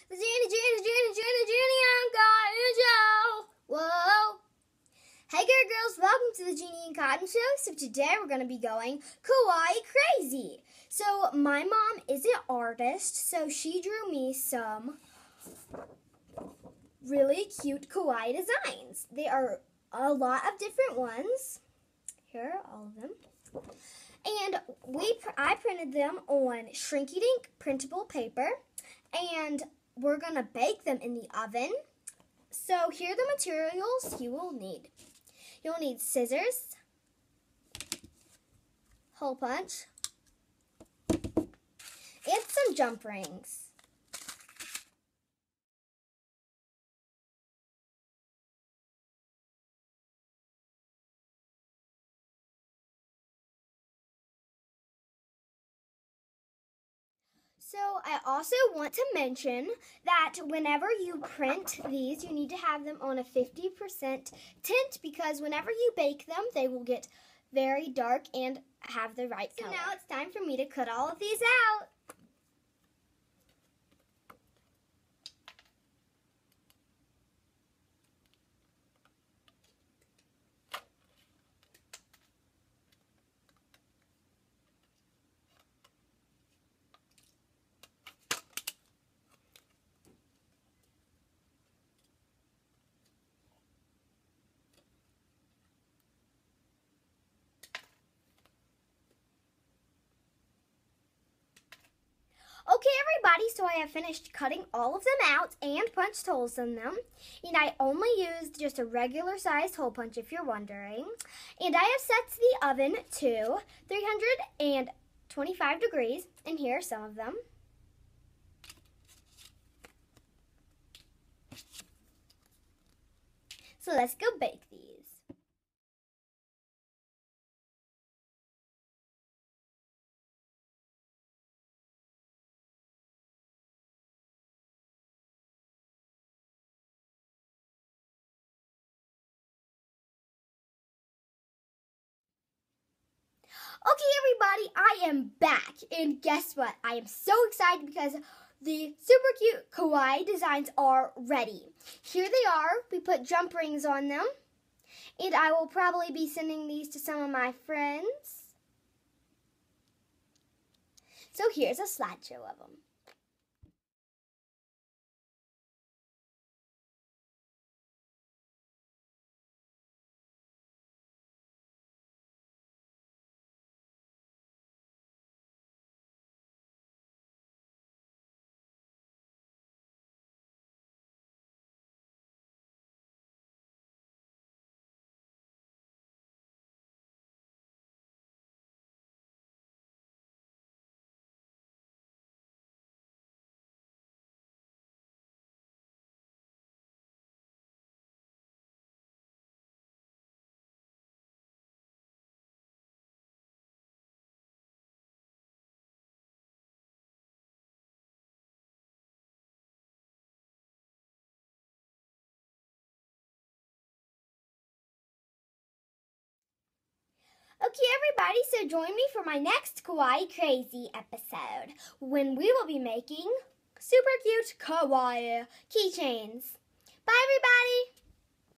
The Genie and Cotton Show. Whoa. Hey girls, welcome to the Genie and Cotton Show. So today we're going to be going kawaii crazy. So my mom is an artist, so she drew me some really cute kawaii designs. They are a lot of different ones. Here are all of them. And I printed them on Shrinky Dink printable paper, and we're going to bake them in the oven. So here are the materials you will need. You'll need scissors, hole punch, and some jump rings. So I also want to mention that whenever you print these, you need to have them on a 50% tint, because whenever you bake them, they will get very dark and have the right color. So now it's time for me to cut all of these out. Okay, everybody, so I have finished cutting all of them out and punched holes in them. And I only used just a regular sized hole punch, if you're wondering. And I have set the oven to 325 degrees, and here are some of them. So let's go bake these. Okay, everybody, I am back, and guess what? I am so excited because the super cute kawaii designs are ready. Here they are. We put jump rings on them, and I will probably be sending these to some of my friends. So here's a slideshow of them. Okay, everybody, so join me for my next Kawaii Crazy episode, when we will be making super cute kawaii keychains. Bye, everybody!